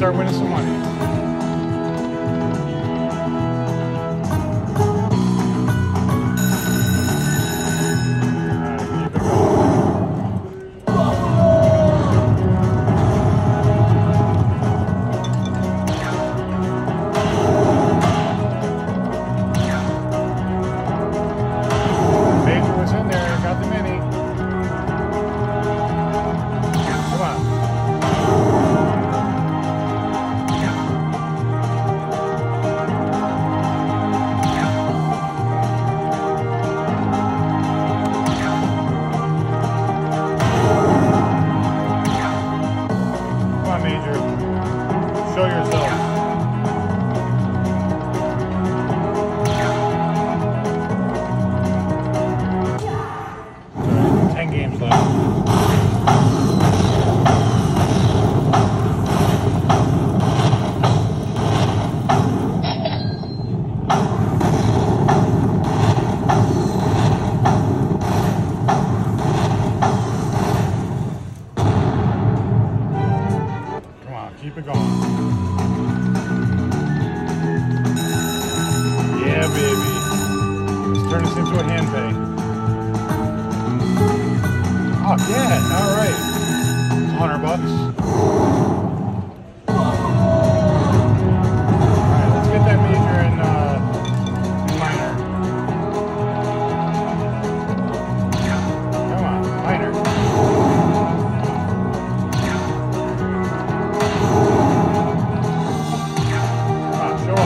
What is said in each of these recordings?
start winning some money. Show yourself. 10 games left. Come on, keep it going. Yeah, baby. Let's turn this into a hand pay. Oh, yeah. All right. $100. All right, let's get that major and minor. Come on, minor. Come on, show up.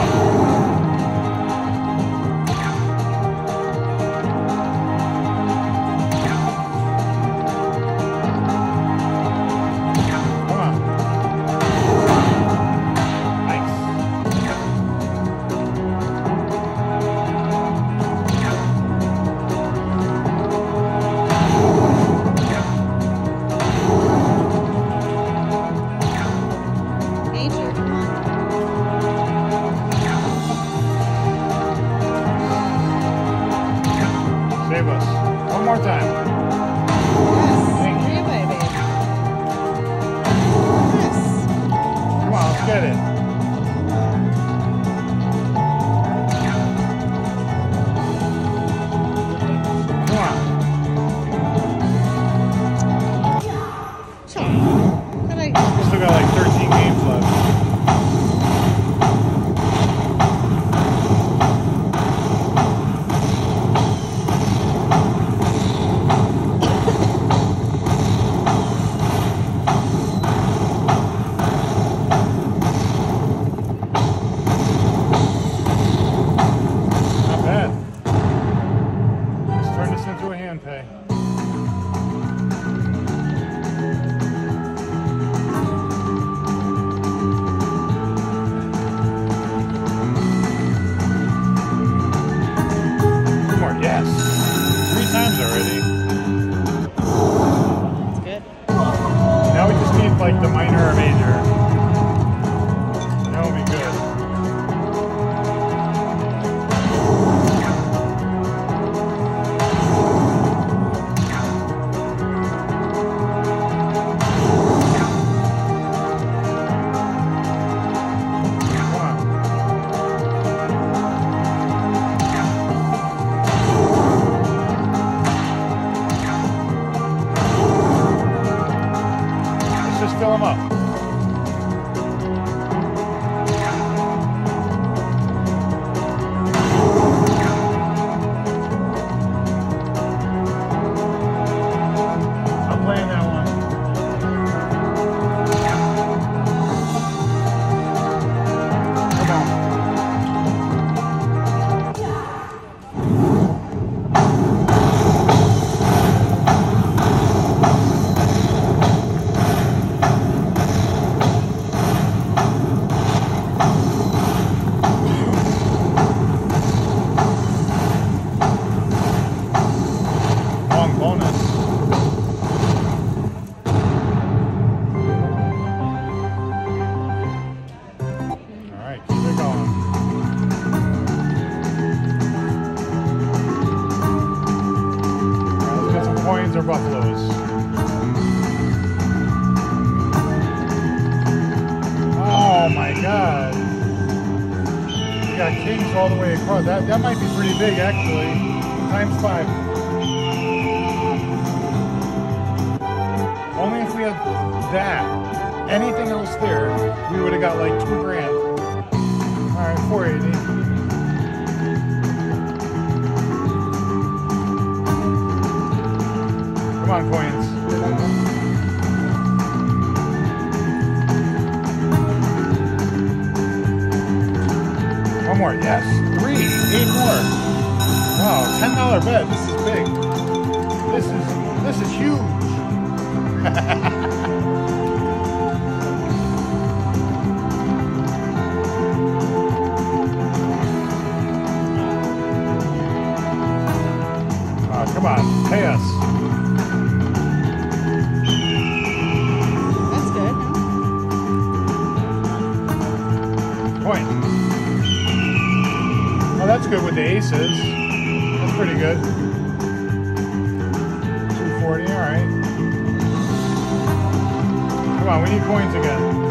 Save us. One more time. Yes. Thank you. Baby. Yes. Come on, let's get it. Come on. We still got like 13 games left. Not bad. Let's turn this into a hand pay. Yes. 3 times already. That's good. Now we just need like the minor or major. That will be good. Just fill them up. I'm playing that one. Come on. points all the way across. That might be pretty big, actually. Times 5. Only if we had that. Anything else there, we would have got like $2 grand. All right, 480. Come on, coins. One more, yes. 3, 8 more. Wow, $10 bet. This is big. This is huge. Oh, come on, pay us. That's good, huh? Point. Oh, that's good with the aces. That's pretty good. 240, all right. Come on, we need coins again.